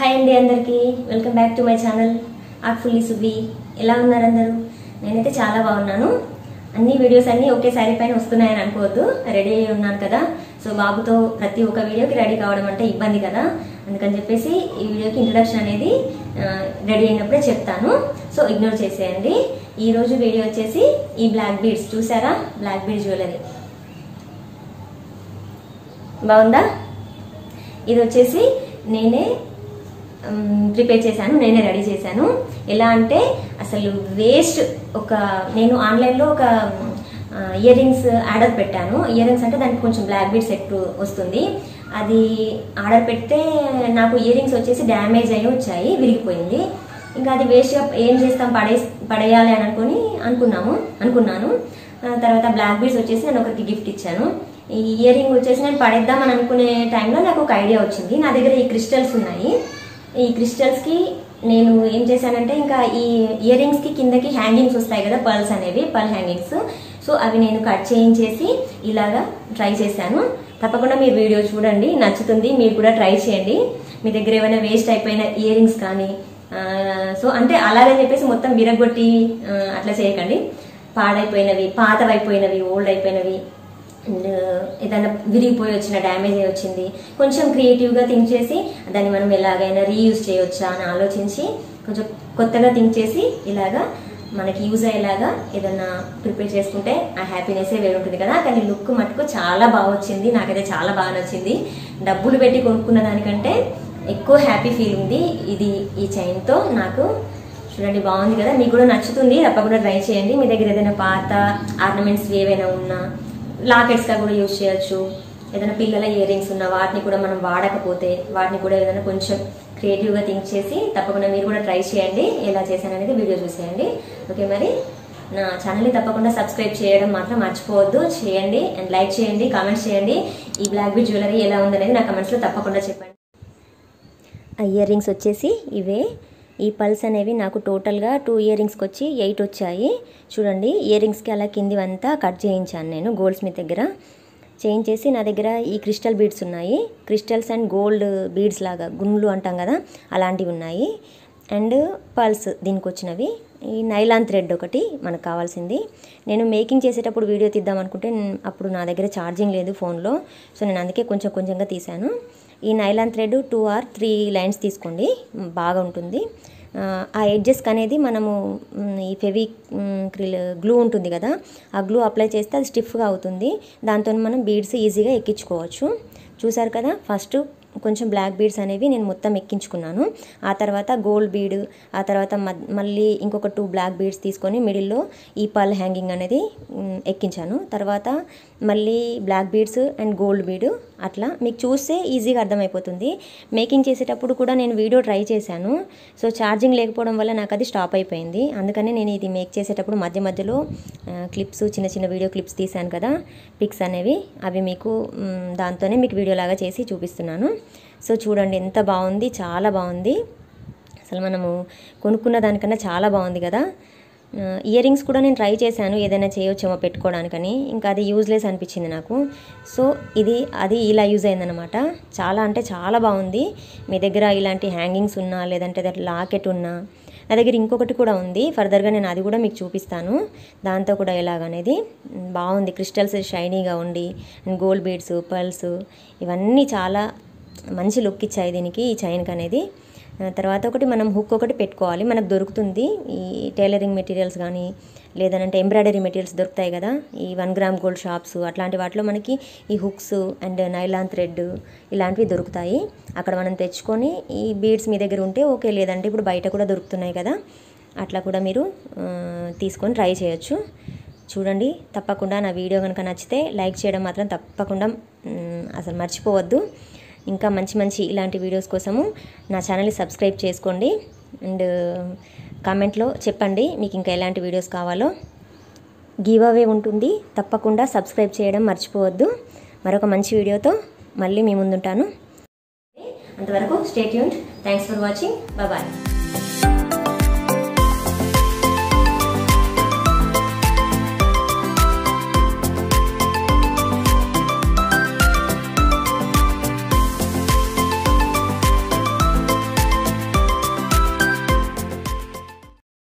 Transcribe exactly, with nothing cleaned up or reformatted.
Hi అండి అందరికీ welcome back to my channel artfully Suvvi. ఎలా ఉన్నారు అందరూ? నేనైతే చాలా బాగున్నాను. అన్ని వీడియోస్ అన్ని ఒకేసారి పైన వస్తున్నాయని అనుకోవద్దు, రెడీ అయ్యి ఉన్నాను కదా. సో బాబుతో ప్రతి ఒక్క వీడియోకి రెడీ కావడం అంటే ఇబ్బంది కదా, అందుకని చెప్పేసి ఈ వీడియోకి ఇంట్రడక్షన్ అనేది రెడీ అయినప్పుడే చెప్తాను. సో ఇగ్నోర్ చేసేయండి. ఈ రోజు వీడియో వచ్చేసి ఈ బ్లాక్ బీడ్స్ చూసారా, బ్లాక్ బీడ్ జ్యువెలరీ బాగుందా? ఇది వచ్చేసి నేనే ప్రిపేర్ చేశాను, నేనే రెడీ చేశాను. ఎలా అంటే అసలు వేస్ట్. ఒక నేను ఆన్లైన్లో ఒక ఇయర్ రింగ్స్ ఆర్డర్ పెట్టాను. ఇయర్ రింగ్స్ అంటే దానికి కొంచెం బ్లాక్ బీడ్ సెట్ వస్తుంది. అది ఆర్డర్ పెడితే నాకు ఇయర్ రింగ్స్ వచ్చేసి డ్యామేజ్ అయ్యి వచ్చాయి, విరిగిపోయింది. ఇంకా అది వేస్ట్గా ఏం చేస్తాం, పడే పడేయాలి అని అనుకుని అనుకున్నాము అనుకున్నాను తర్వాత బ్లాక్ బీడ్స్ వచ్చేసి నేను ఒకరికి గిఫ్ట్ ఇచ్చాను. ఈ ఇయర్ రింగ్ వచ్చేసి నేను పడేద్దాం అని అనుకునే టైంలో నాకు ఒక ఐడియా వచ్చింది. నా దగ్గర ఈ క్రిస్టల్స్ ఉన్నాయి. ఈ క్రిస్టల్స్కి నేను ఏం చేశానంటే, ఇంకా ఈ ఇయర్ రింగ్స్కి కిందకి హ్యాంగింగ్స్ వస్తాయి కదా, పర్ల్స్ అనేవి, పర్ల్ హ్యాంగింగ్స్. సో అవి నేను కట్ చేయించేసి ఇలాగా ట్రై చేశాను. తప్పకుండా మీరు వీడియో చూడండి, నచ్చుతుంది, మీరు కూడా ట్రై చేయండి. మీ దగ్గర ఏమైనా వేస్ట్ అయిపోయిన ఇయర్ రింగ్స్ కానీ, సో అంటే అలాగని చెప్పేసి మొత్తం విరగొట్టి అట్లా చేయకండి. పాడైపోయినవి, పాతవైపోయినవి, ఓల్డ్ అయిపోయినవి, అండ్ ఏదైనా విరిగిపోయి వచ్చిన, డ్యామేజ్ అయి వచ్చింది, కొంచెం క్రియేటివ్గా థింక్ చేసి దాన్ని మనం ఎలాగైనా రీయూజ్ చేయవచ్చా అని ఆలోచించి కొంచెం కొత్తగా థింక్ చేసి ఇలాగా మనకి యూజ్ అయ్యేలాగా ఏదన్నా ప్రిపేర్ చేసుకుంటే ఆ హ్యాపీనెస్సే వేరు ఉంటుంది కదా. కానీ లుక్ మటుకు చాలా బాగా వచ్చింది, నాకైతే చాలా బాగా నచ్చింది. డబ్బులు పెట్టి కొనుక్కున్న దానికంటే ఎక్కువ హ్యాపీ ఫీల్ ఉంది ఇది ఈ చైన్తో. నాకు చూడండి, బాగుంది కదా, మీకు కూడా నచ్చుతుంది, తప్పకుండా ట్రై చేయండి. మీ దగ్గర ఏదైనా పాత ఆర్నమెంట్స్ ఏవైనా ఉన్నా లాకెట్స్గా కూడా యూజ్ చేయొచ్చు. ఏదైనా పిల్లల ఇయర్ రింగ్స్ ఉన్నా వాటిని కూడా మనం వాడకపోతే వాటిని కూడా ఏదైనా కొంచెం క్రియేటివ్గా థింక్ చేసి తప్పకుండా మీరు కూడా ట్రై చేయండి. ఎలా చేశాను అనేది వీడియో చూసేయండి. ఓకే, మరి నా ఛానల్ని తప్పకుండా సబ్స్క్రైబ్ చేయడం మాత్రం మర్చిపోవద్దు. చేయండి అండ్ లైక్ చేయండి, కామెంట్స్ చేయండి. ఈ బ్లాక్ బీడ్ జ్యువెలరీ ఎలా ఉందనేది నా కమెంట్స్లో తప్పకుండా చెప్పండి. ఆ ఇయర్ రింగ్స్ వచ్చేసి ఇవే. ఈ పల్స్ అనేవి నాకు టోటల్గా టూ ఇయర్ రింగ్స్కి వచ్చి ఎయిట్ వచ్చాయి. చూడండి, ఇయర్ రింగ్స్కి అలా కిందివంతా కట్ చేయించాను నేను గోల్డ్ స్మిత్ దగ్గర. చేయించేసి నా దగ్గర ఈ క్రిస్టల్ బీడ్స్ ఉన్నాయి. క్రిస్టల్స్ అండ్ గోల్డ్ బీడ్స్ లాగా గుండ్లు అంటాం కదా, అలాంటివి ఉన్నాయి. అండ్ పల్స్ దీనికి వచ్చినవి. ఈ నైలాన్ థ్రెడ్ ఒకటి మనకు కావాల్సింది. నేను మేకింగ్ చేసేటప్పుడు వీడియో తీద్దాం అనుకుంటే అప్పుడు నా దగ్గర ఛార్జింగ్ లేదు ఫోన్లో. సో నేను అందుకే కొంచెం కొంచెంగా తీశాను. ఈ nylon thread two or three lines తీసుకోండి, బాగా ఉంటుంది. ఆ ఎడ్జెస్కి అనేది మనము ఈ ఫెవి క్రిల్ గ్లూ ఉంటుంది కదా, ఆ గ్లూ అప్లై చేస్తే అది స్టిఫ్గా అవుతుంది. దాంతో మనం బీడ్స్ ఈజీగా ఎక్కించుకోవచ్చు. చూసారు కదా, ఫస్ట్ కొంచెం బ్లాక్ బీడ్స్ అనేవి నేను మొత్తం ఎక్కించుకున్నాను. ఆ తర్వాత గోల్డ్ బీడ్, ఆ తర్వాత మళ్ళీ ఇంకొక టూ బ్లాక్ బీడ్స్ తీసుకొని మిడిల్లో ఈ పర్ల్ హ్యాంగింగ్ అనేది ఎక్కించాను. తర్వాత మళ్ళీ black beads and gold bead. అట్లా మీకు చూస్తే ఈజీగా అర్థమైపోతుంది. మేకింగ్ చేసేటప్పుడు కూడా నేను వీడియో ట్రై చేశాను. సో ఛార్జింగ్ లేకపోవడం వల్ల నాకు అది స్టాప్ అయిపోయింది. అందుకని నేను ఇది మేక్ చేసేటప్పుడు మధ్య మధ్యలో క్లిప్స్, చిన్న చిన్న వీడియో క్లిప్స్ తీశాను కదా, పిక్స్ అనేవి, అవి మీకు దాంతోనే మీకు వీడియోలాగా చేసి చూపిస్తున్నాను. సో చూడండి ఎంత బాగుంది, చాలా బాగుంది. అసలు మనము కొనుక్కున్న దానికన్నా చాలా బాగుంది కదా. ఇయర్ రింగ్స్ కూడా నేను ట్రై చేశాను, ఏదైనా చేయొచ్చేమో పెట్టుకోవడానికని, ఇంకా అది యూజ్లెస్ అనిపించింది నాకు. సో ఇది అది ఇలా యూజ్ అయిందనమాట. చాలా అంటే చాలా బాగుంది. మీ దగ్గర ఇలాంటి హ్యాంగింగ్స్ ఉన్నా, లేదంటే లాకెట్ ఉన్నా, నా దగ్గర ఇంకొకటి కూడా ఉంది, ఫర్దర్గా నేను అది కూడా మీకు చూపిస్తాను. దాంతో కూడా ఎలాగనేది బాగుంది. క్రిస్టల్స్ షైనీగా ఉండి, గోల్డ్ బీడ్స్, పర్ల్స్ ఇవన్నీ చాలా మంచి లుక్ ఇచ్చాయి దీనికి, ఈ చైన్కి అనేది. తర్వాత ఒకటి మనం హుక్ ఒకటి పెట్టుకోవాలి, మనకు దొరుకుతుంది ఈ టైలరింగ్ మెటీరియల్స్ కానీ, లేదనంటే ఎంబ్రాయిడరీ మెటీరియల్స్ దొరుకుతాయి కదా, ఈ వన్ గ్రామ్ గోల్డ్ షాప్స్ అట్లాంటి వాటిలో మనకి ఈ హుక్స్ అండ్ నైలాన్ థ్రెడ్ ఇలాంటివి దొరుకుతాయి. అక్కడ మనం తెచ్చుకొని ఈ బీడ్స్ మీ దగ్గర ఉంటే ఓకే, లేదంటే ఇప్పుడు బయట కూడా దొరుకుతున్నాయి కదా, అట్లా కూడా మీరు తీసుకొని ట్రై చేయొచ్చు. చూడండి, తప్పకుండా నా వీడియో కనుక నచ్చితే లైక్ చేయడం మాత్రం తప్పకుండా అసలు మర్చిపోవద్దు. ఇంకా మంచి మంచి ఇలాంటి వీడియోస్ కోసము నా ఛానల్ని సబ్స్క్రైబ్ చేసుకోండి. అండ్ కామెంట్లో చెప్పండి మీకు ఇంకా ఎలాంటి వీడియోస్ కావాలో. గివ్ అవే ఉంటుంది, తప్పకుండా సబ్స్క్రైబ్ చేయడం మర్చిపోవద్దు. మరొక మంచి వీడియోతో మళ్ళీ మీ ముందుంటాను. అంతవరకు stay tuned. Thanks for watching. Bye bye.